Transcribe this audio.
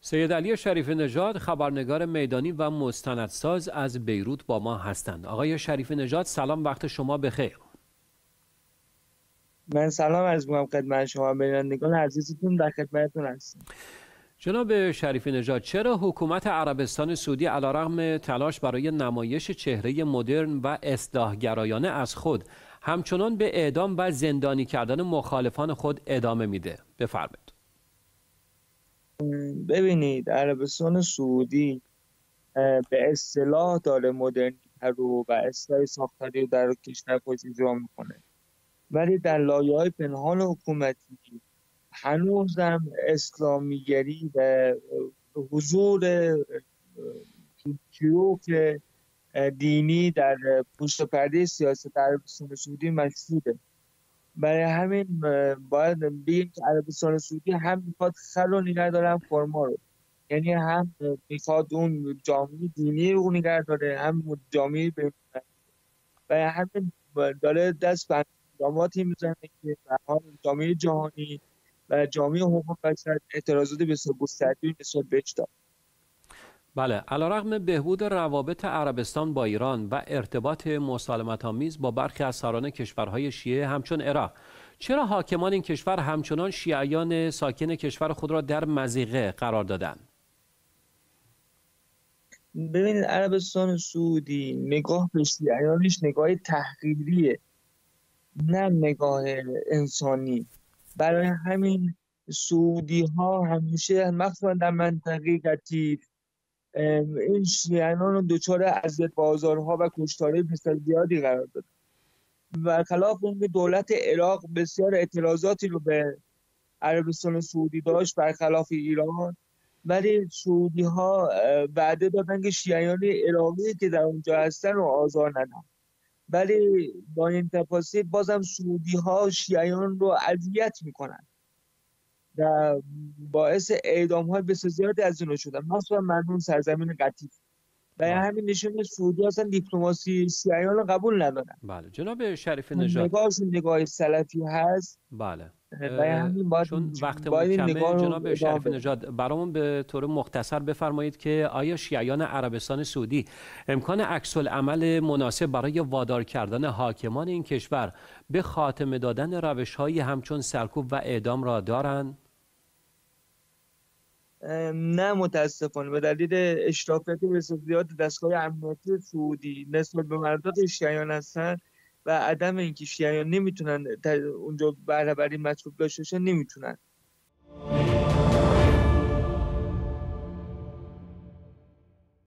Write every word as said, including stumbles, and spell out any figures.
سید علی شریفی نژاد خبرنگار میدانی و مستندساز از بیروت با ما هستند. آقای شریفی نژاد سلام، وقت شما بخیر. من سلام عرض می‌کنم خدمت شما بینندگان عزیزتون، در خدمتتون هستم. جناب شریفی نژاد، چرا حکومت عربستان سعودی علیرغم تلاش برای نمایش چهره مدرن و اصلاح‌گرایانه از خود همچنان به اعدام و زندانی کردن مخالفان خود ادامه میده؟ بفرمایید. ببینید، عربستان سعودی به اصطلاح داره مدرنیته رو و اصلاح ساختاری رو در کشور خودش اجرا میکنه، ولی در لایه‌های پنهان حکومتی هنوزم اسلامیگری و حضور شیوخ دینی در پشت پرده سیاست عربستان سعودی مشهوده. برای همین باید بگیم که عربستان سعودی هم میخواد خر رو نگه داره هم خرما رو، یعنی هم میخواد اون جامعه دینی رو نگه داره هم جامعه بین. برای همین داره دست به اقداماتی میزنه که به حال جامعه جهانی و جامعه حقوق بشر اعتراضات بسیار گسترده‌ای نسبت بهش داره. بله، علیرغم بهبود روابط عربستان با ایران و ارتباط مسالمت‌آمیز با برخی از سران کشورهای شیعه همچون عراق، چرا حاکمان این کشور همچنان شیعیان ساکن کشور خود را در مضیقه قرار دادند؟ ببینید، عربستان سعودی نگاه به شیعیانش نگاه تحقیریه، نه نگاه انسانی. برای همین سعودی ها همیشه مخصوصا در منطقه قطیف این شیعیان رو دچار اذیت و آزارها و کشتارهای بسیار زیادی قرار داد و خلاف اون دولت عراق بسیار اعتراضاتی رو به عربستان سعودی داشت برخلاف ایران، ولی سعودی ها وعده دادن که شیعیان عراقی که در اونجا هستن رو آزار ندن، ولی با این تفاصیل بازم سعودی ها شیعیان رو اذیت میکنن و باعث اعدام های بسیار زیادی از اونها شدن، مثلا مردم سرزمین قطیف. برای همین نشون سعودی اصلا دیپلماسی شیعیان رو قبول ندارن. بله جناب شریفی نژاد، نگاهشون نگاه سلفی هست. بله برای همین باید چون وقتمون باید این کمه، نگاه جناب رو شریفی نژاد برامون به طور مختصر بفرمایید که آیا شیعیان عربستان سعودی امکان عکس العمل مناسب برای وادار کردن حاکمان این کشور به خاتمه دادن روش‌هایی همچون سرکوب و اعدام را دارند؟ نه متاسفانه، به دلیل اشرافیت بسیار زیاد دستگاه امنیتی سعودی نسبت به مردم شیعیان هستن و عدم اینکه شیعیان نمیتونن اونجا برابری مطلوب داشته باشن نمیتونن.